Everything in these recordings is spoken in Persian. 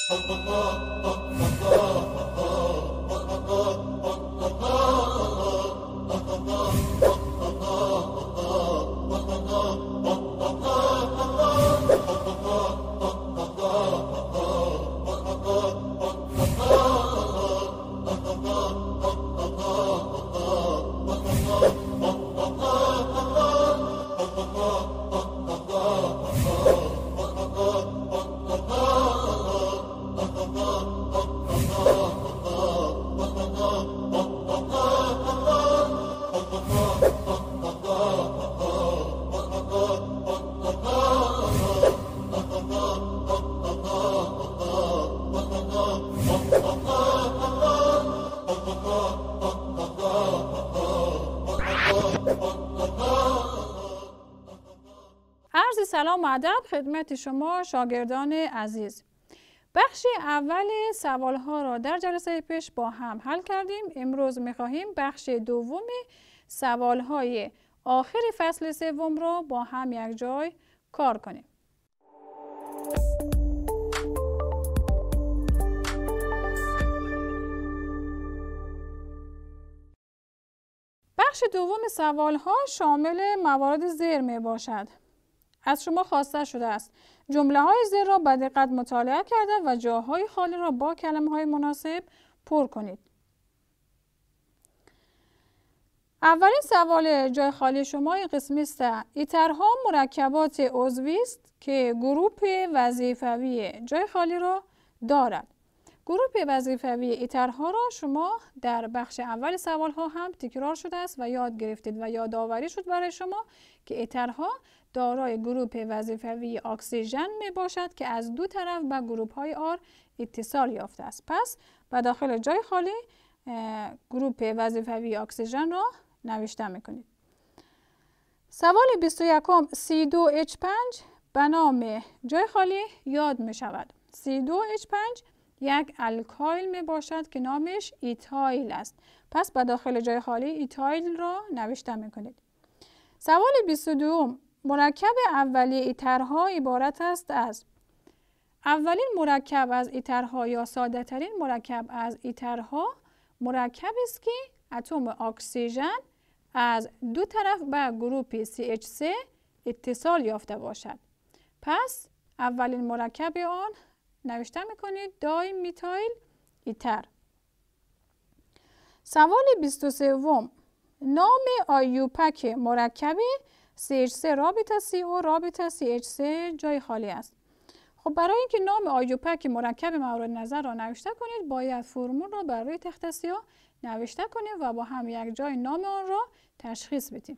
عرض سلام و ادب خدمت شما شاگردان عزیز. بخش اول سوالها را در جلسه پیش با هم حل کردیم. امروز می‌خواهیم بخش دوم سوالهای آخر فصل سوم را با هم یک جای کار کنیم. بخش دوم سوالها شامل موارد زیر می باشد. از شما خواسته شده است جمله های زیر را به دقت مطالعه کرده و جاهای خالی را با کلمه های مناسب پر کنید. اولین سوال جای خالی شما این قسمی است: ایترها مرکبات عضوی است که گروپ وظیفوی جای خالی را دارد. گروپ وظیفوی ایترها را شما در بخش اول سوال ها هم تکرار شده است و یاد گرفتید و یادآوری شد برای شما که ایترها دارای گروپ وظیفوی اکسیژن می باشد که از دو طرف به گروپ های آر اتصال یافته است. پس به داخل جای خالی گروپ وظیفوی اکسیژن را نوشته می کنید. سوال 21 C2H5 به نام جای خالی یاد می شود. C2H5 یک الکایل می باشد که نامش ایتایل است. پس به داخل جای خالی ایتایل را نوشته می کنید. سوال 22 مرکب اولیه ایترها عبارت است از: اولین مرکب از ایترها یا ساده ترین مرکب از ایترها مرکب است که اتم اکسیژن از دو طرف به گروپ CH3 اتصال یافته باشد. پس اولین مرکب آن نوشته میکنید دای میتایل ایتر. سوال 23 نام آیوپک مرکب CH3 رابطه CO رابطه CH3 جای خالی است. خب برای اینکه نام آیوپک مرکب مورد نظر را نوشته کنید باید فرمول را بر روی تخته سیاه نوشته کنید و با هم یک جای نام آن را تشخیص بدیم.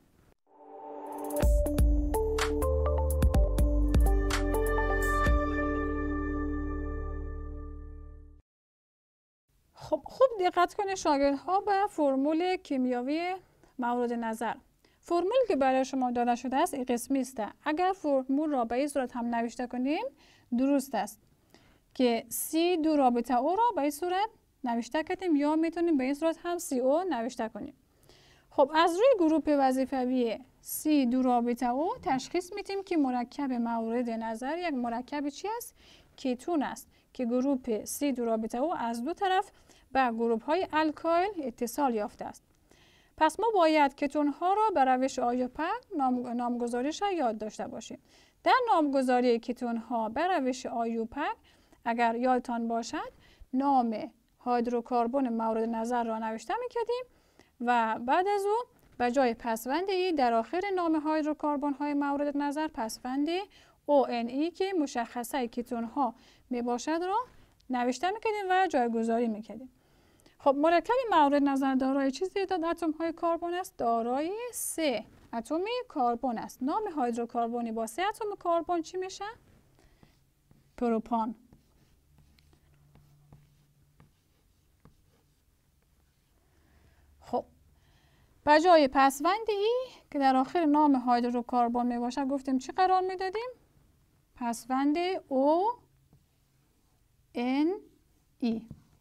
خب خوب دقت کنید شاگردها به فرمول کیمیایی مورد نظر. فرمولی که برای شما داده شده است این قسمی است. اگر فرمول را به این صورت هم نوشته کنیم درست است که C2 رابطه O را به این صورت نوشته کنیم یا میتونیم به این صورت هم CO نوشته کنیم. خب از روی گروپ وظیفوی C2 رابطه O تشخیص میدیم که مرکب مورد نظر یک مرکب چی است؟ کیتون است که گروپ C2 رابطه O از دو طرف به گروپ های الکایل اتصال یافته است. پس ما باید کتون ها را به روش آیوپک نامگذاریش را یاد داشته باشیم. در نامگذاری کتون ها به روش آیوپک اگر یادتان باشد نام هیدروکربن مورد نظر را نوشته می‌کردیم و بعد از او به جای پسوند ای در آخر نام هیدروکربن های مورد نظر پسوند ONE که مشخصه کتون ها می باشد را نوشته می‌کردیم و جایگذاری می‌کردیم. خب مرکب مورد نظر دارای چه تعداد اتم های کربن است؟ دارای 3 اتم کربن است. نام هیدروکربنی با 3 اتم کربن چی میشه؟ پروپان. خب به جای پسوند ای که در آخر نام هیدروکربن می باشد گفتیم چی قرار می دادیم؟ پسوند ONE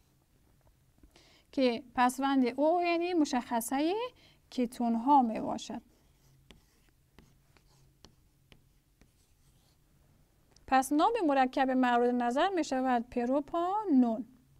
که پسوند ONE مشخصه کتون ها می باشد. پس نام مرکب مورد نظر می شود پروپانون.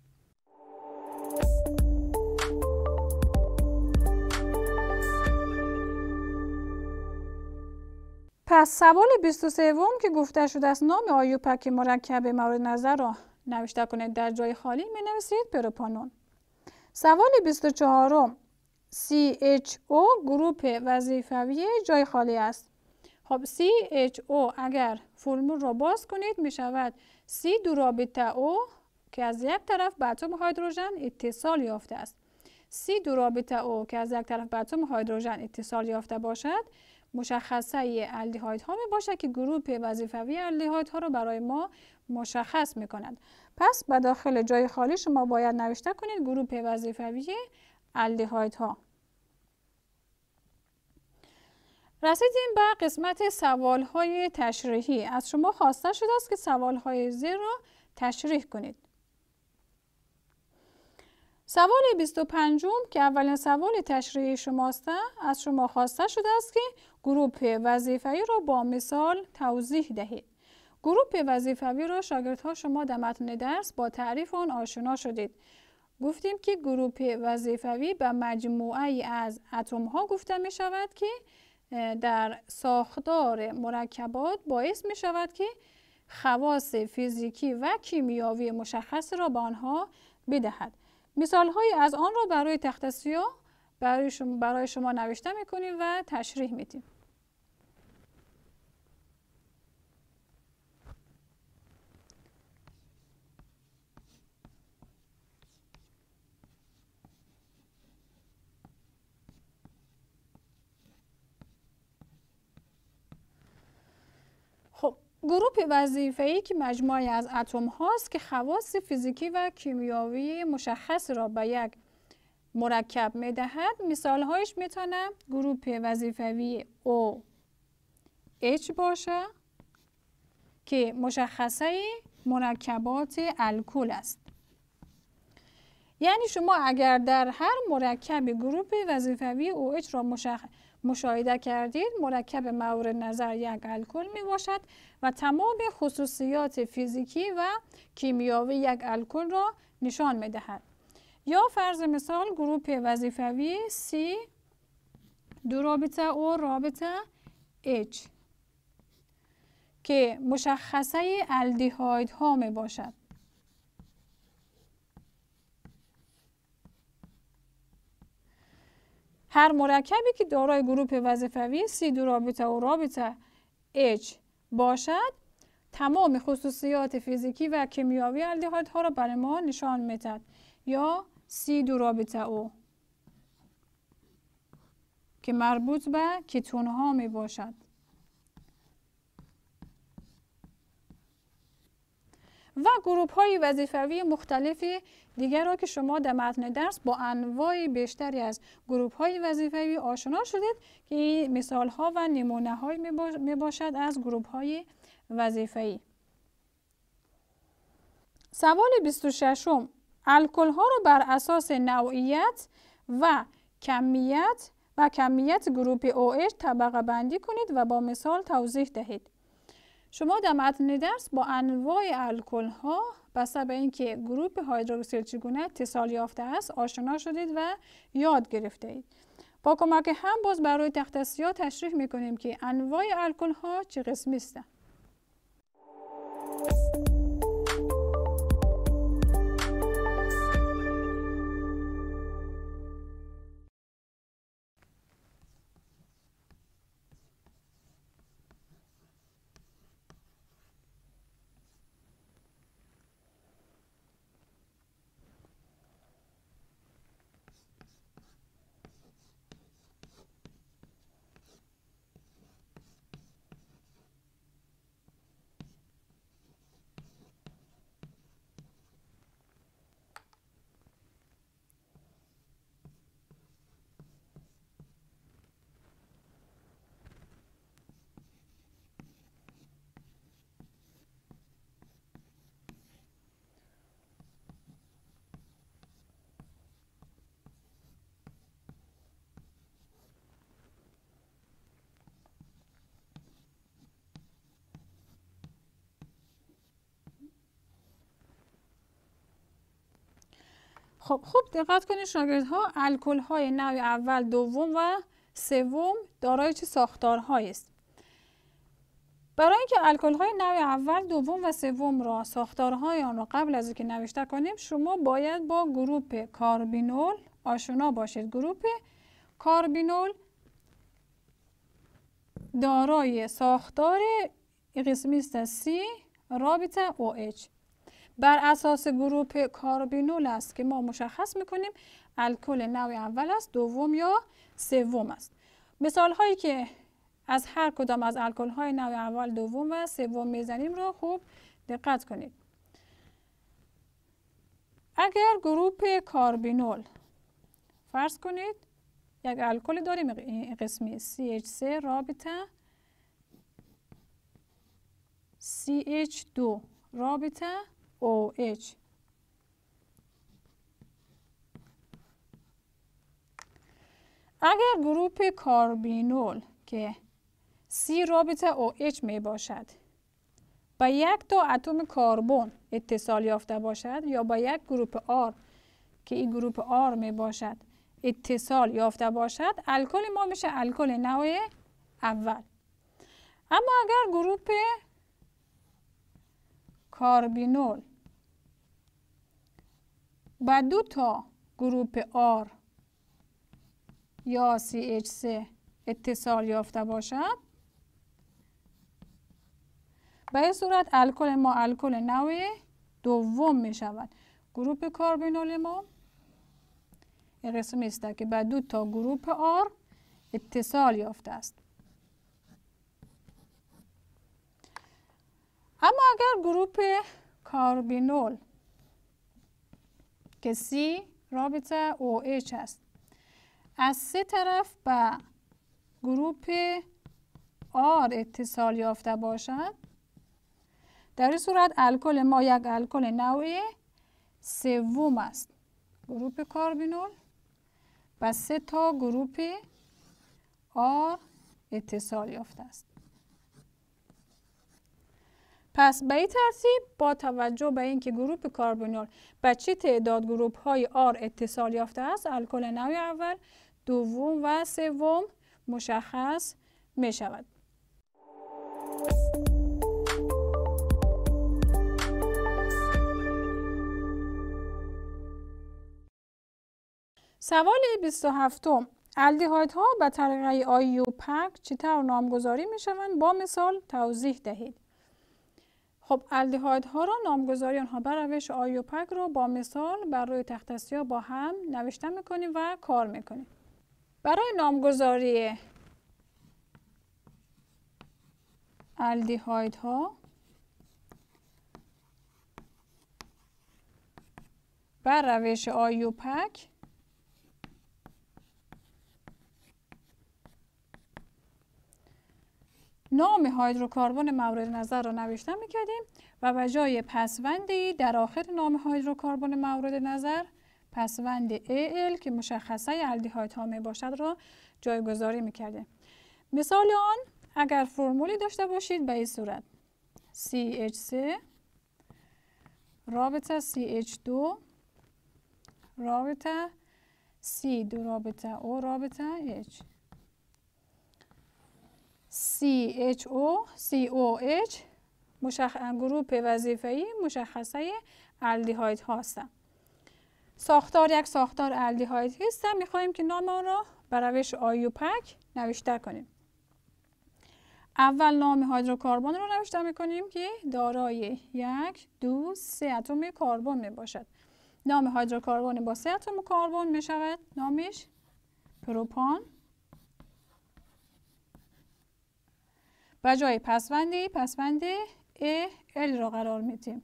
پس سوال 23 که گفته شده است نام آیوپک مرکب مورد نظر را نوشته کنید در جای خالی می نویسید پروپانون. سوال 24 CHO گروپ وظیفوی جای خالی است. خب CHO اگر فرمول را باز کنید می شود C دو رابطه O که از یک طرف به اتم هیدروژن اتصال یافته است. C دو رابطه O که از یک طرف به اتم هیدروژن اتصال یافته باشد مشخصه الدهایدها می باشد که گروپ وظیفوی الدهایدها را برای ما مشخص می کند. پس به داخل جای خالی شما باید نوشته کنید گروپ وظیفوی الدهایدها. رسیدیم به قسمت سوال‌های تشریحی. از شما خواسته شده است که سوال‌های زیر را تشریح کنید. سوال 25 که اولین سوال تشریحی شماست، از شما خواسته شده است که گروپ وظیفوی را با مثال توضیح دهید. گروپ وظیفوی را شاگردها شما در متن درس با تعریف آن آشنا شدید. گفتیم که گروپ وظیفوی به مجموعه از اتم‌ها گفته می شود که در ساختار مرکبات باعث می شود که خواص فیزیکی و کیمیایی مشخص را به آنها بدهد. مثال های از آن را برای تخته سیاه برای شما نوشته می کنیم و تشریح می دیم. خب گروپ وظیفه‌ای که مجموعه از اتم هاست که خواص فیزیکی و کیمیایی مشخص را به یک مرکب می دهد. مثال هایش میتونه گروپ وظیفوی OH باشه که مشخصه مرکبات الکل است. یعنی شما اگر در هر مرکب گروپ وظیفوی OH را مشاهده کردید مرکب مورد نظر یک الکل می باشد و تمام خصوصیات فیزیکی و کیمیایی یک الکل را نشان می دهد. یا فرض مثال گروپ وظیفوی C دو رابطه O رابطه H که مشخصه الدهایدها می باشد. هر مرکبی که دارای گروپ وظیفوی C دو رابطه O رابطه H باشد تمام خصوصیات فیزیکی و کیمیایی الدهایدها را برای ما نشان می‌دهد. یا C دو رابطه O که مربوط به کتون ها می باشد. و گروپ های وظیفوی مختلف دیگر را که شما در متن درس با انواع بیشتری از گروپ های وظیفوی آشنا شدید که مثال ها و نمونه های می باشد از گروپ های وظیفوی. سوال 26 الکل ها را بر اساس نوعیت و کمیت گروپ OH طبقه بندی کنید و با مثال توضیح دهید. شما در متن درس با انواع الکل ها بسته به اینکه گروپ هیدروکسیل چگونه اتصال یافته است آشنا شدید و یاد گرفته اید. با کمک هم باز برای تخته سیاه تشریح میکنیم که انواع الکل ها چه قسمی است. خب خوب دقت کنید شاگردها، الکل های نوع اول، دوم و سوم دارای چه ساختارهایی است؟ برای اینکه الکل های نوع اول، دوم و سوم را ساختارهای آن را قبل از اینکه نوشته کنیم، شما باید با گروپ کاربینول آشنا باشید. گروپ کاربینول دارای ساختار قسمی است C رابطه OH. بر اساس گروپ کاربینول است که ما مشخص میکنیم الکل نوع اول است، دوم یا سوم است. مثال هایی که از هر کدام از الکل های نوع اول، دوم و سوم میزنیم را خوب دقت کنید. اگر گروپ کاربینول فرض کنید یک الکل داریم قسمی CH3 رابطه CH2 رابطه OH. اگر گروپ کاربینول که C رابطه OH می باشد با یک تا اتم کربن اتصال یافته باشد یا با یک گروپ R که این گروپ R می باشد اتصال یافته باشد، الکل ما میشه الکل نوع اول. اما اگر گروپ کاربینول با دو تا گروپ R یا CH3 اتصال یافته باشد، به این صورت الکل ما الکل نوع دوم می شود. گروپ کاربینول ما این قسمی است که با دو تا گروپ R اتصال یافته است. اما اگر گروپ کاربینول که C رابطه OH است از سه طرف به گروپ R اتصال یافته باشد، در این صورت الکل ما یک الکل نوع سوم است. گروپ کاربینول با سه تا گروپ R اتصال یافته است. پس به این ترتیب با توجه به اینکه گروپ کاربینول به چه تعداد گروپ های R اتصال یافته است، الکل نوع اول، دوم و سوم مشخص می شود. سوال 27. الدهایدها به طریقه آیوپک چطور نامگذاری می شوند؟ با مثال توضیح دهید. خب الدهایدها را نامگذاری آنها بر روش آیوپک را با مثال بر روی تخته سیاه با هم نوشته میکنیم و کار میکنیم. برای نامگذاری الدهایدها بر روش آیوپک نام هیدروکربن مورد نظر را نوشته میکردیم و به جای پسوندی در آخر نام هیدروکربن مورد نظر پسوند Al که مشخصه الدهایدها می باشد را جایگذاری میکردیم. مثال آن اگر فرمولی داشته باشید به این صورت CH3 رابطه CH2 رابطه C2 رابطه O رابطه H CHO COH گروپ وظیفه‌ای مشخصه الدهاید هستند. ساختار یک ساختار الدهاید است. می‌خواهیم که نام آن را به روش آیوپک نوشته کنیم. اول نام هیدروکربن را نوشته می‌کنیم که دارای 1 2 3 اتم کربن میباشد. نام هیدروکربن با 3 اتم کربن میشود نامش پروپان. به جای پسوندی پسوند Al را قرار میدیم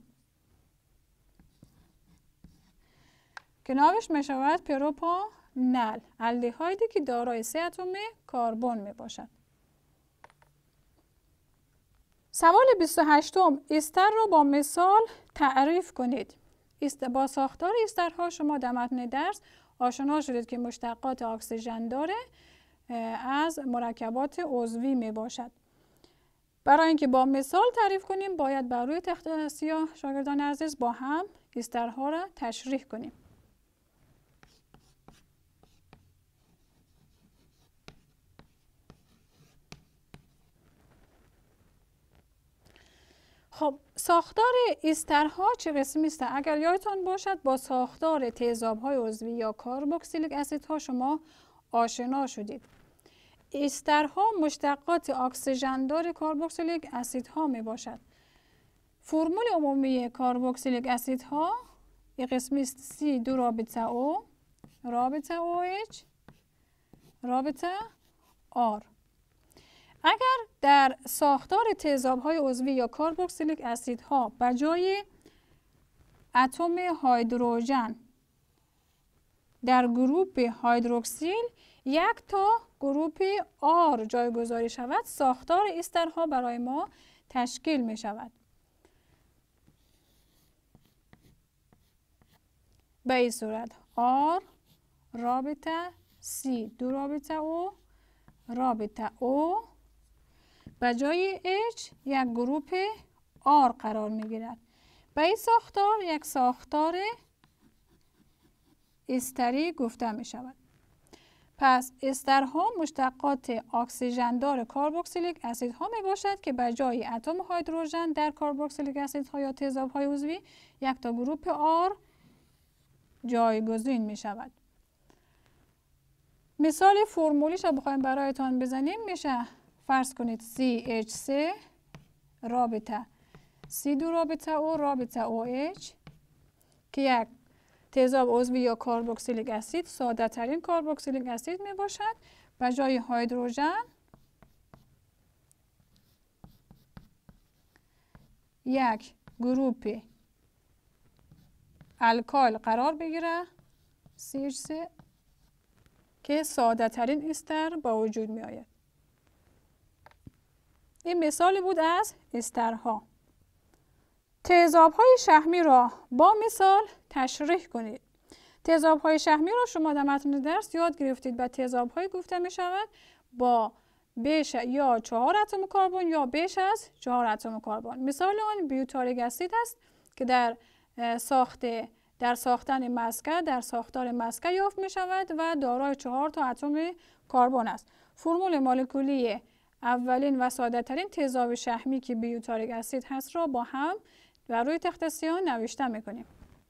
که نامش می شود پروپانل، الدهایدی که دارای 3 اتم کربن می باشد. سوال 28. استر را با مثال تعریف کنید. با ساختار استرها شما در متن درس آشنا شدید که مشتقات اکسیژن داره از مرکبات عضوی می باشد. برای اینکه با مثال تعریف کنیم باید بر روی تخته سیاه شاگردان عزیز با هم استرها را تشریح کنیم. خب ساختار استرها چه قسمی است؟ اگر یادتان باشد با ساختار تیزاب‌های عضوی یا کاربوکسیلیک اسیدها شما آشنا شدید. استرها مشتقات اکسیژندار کاربوکسیلیک اسیدها می باشد. فرمول عمومی کاربوکسیلیک اسیدها این قسمی است C2 رابطه O رابطه OH رابطه R. اگر در ساختار تیزاب‌های عضوی یا کاربوکسیلیک اسیدها به جای اتم هیدروژن در گروپ هیدروکسیل یک تا گروپ آر جایگذاری شود، ساختار استرها برای ما تشکیل می شود. به این صورت آر رابطه C 2 رابطه O رابطه O به جای H یک گروپ R قرار می گیرد. به این ساختار یک ساختار استری گفته می شود. پس استرها مشتقات اکسیژندار کاربوکسیلیک اسیدها می باشد که به جای اتم هیدروژن در کاربوکسیلیک اسیدها یا تیزاب‌های عضوی یک تا گروپ R جایگزین می شود. مثال فرمولیش رو بخوایم برایتان بزنیم میشه فرض کنید CH3 رابطه C2 رابطه O رابطه OH که یک تیزاب عضوی یا کاربوکسیلیک اسید، ساده ترین کاربوکسیلیک اسید می باشد. به جای هیدروژن یک گروپ الکایل قرار بگیره CH3 که ساده ترین استر با وجود می آید. این مثالی بود از استرها. تیزاب‌های شحمی را با مثال تشریح کنید. تیزاب‌های شحمی را شما در متن درس یاد گرفتید. به تیزاب‌های گفته می شود با بیش یا 4 اتم کربن یا بیش از 4 اتم کربن. مثال آن بیوتاریک اسید است که در ساختن مسکه در ساختار مسکه یافت می شود و دارای 4 تا اتم کربن است. فرمول مولکولی اولین و ساده ترین تیزاب شحمی که بیوتاریک اسید هست را با هم بر روی تخت سیاه نوشته می کنیم.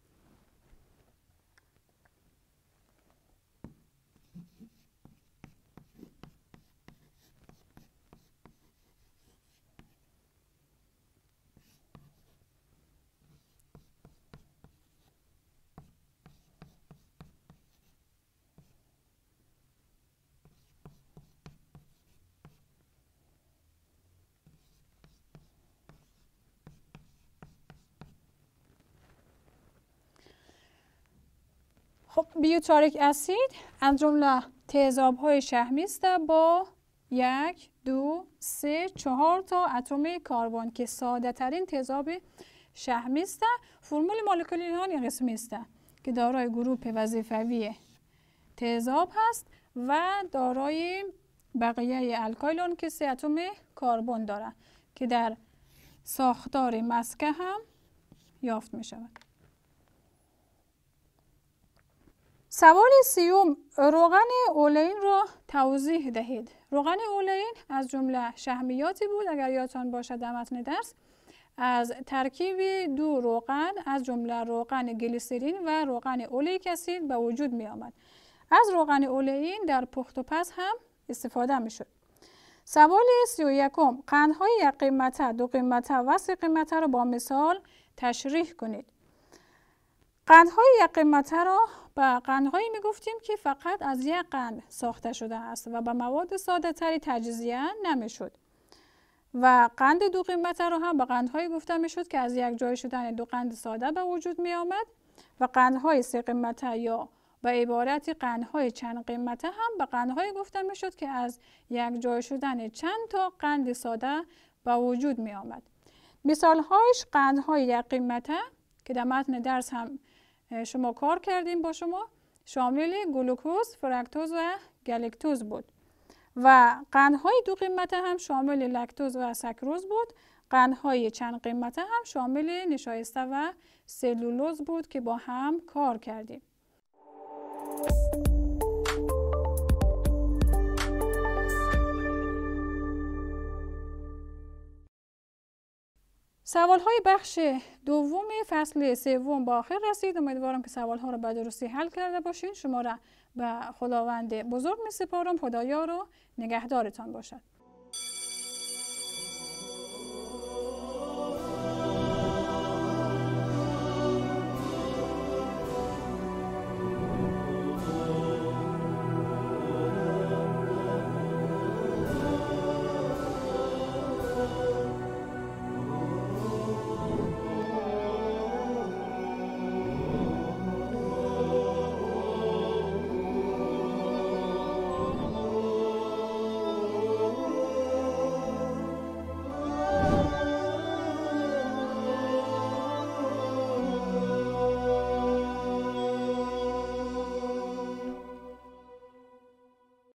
خب بیوتاریک اسید از جمله تیزاب‌های شحمی است با 1 2 3 4 تا اتم کربن که ساده ترین تیزاب شحمی است. فرمول مولکولی آن این قسمی است که دارای گروپ وظیفوی تیزاب هست و دارای بقیه الکایل که 3 اتم کربن دارد که در ساختار مسکه هم یافت می شود. سوال سیوم، روغن اولئین را توضیح دهید. روغن اولئین از جمله شحمیاتی بود اگر یادتان باشد در متن درس از ترکیب دو روغن از جمله روغن گلیسرین و روغن اولیک اسید به وجود می آمد. از روغن اولئین در پخت و پز هم استفاده می شد. سوال 31، قندهای 1 قیمته، 2 قیمته و 3 قیمته را با مثال تشریح کنید. قندهای 1 قیمته را به قندهایی می گفتیم که فقط از یک قند ساخته شده است و به مواد ساده تری تجزیه نمی شد. و قند 2 قیمته را هم به قندهایی گفته می شد که از یک جای شدن 2 قند ساده به وجود می آمد و قندهای 3 قیمته یا به عبارت قندهای چند قیمته هم به قندهایی گفته می شد که از یک جای شدن چند تا قند ساده به وجود می آمد. مثالهایش قندهای 1 قیمته که در متن درس هم شما کار کردیم با شما شامل گلوکوز، فرکتوز و گالاکتوز بود و قندهای 2 قیمته هم شامل لکتوز و ساکروز بود. قندهای چند قیمته هم شامل نشایسته و سلولوز بود که با هم کار کردیم. سوال های بخش دوم فصل سوم با آخر رسید. امیدوارم که سوال ها رو به درستی حل کرده باشین. شما را به خداوند بزرگ می سپارم. خدایا رو نگهدارتان باشد.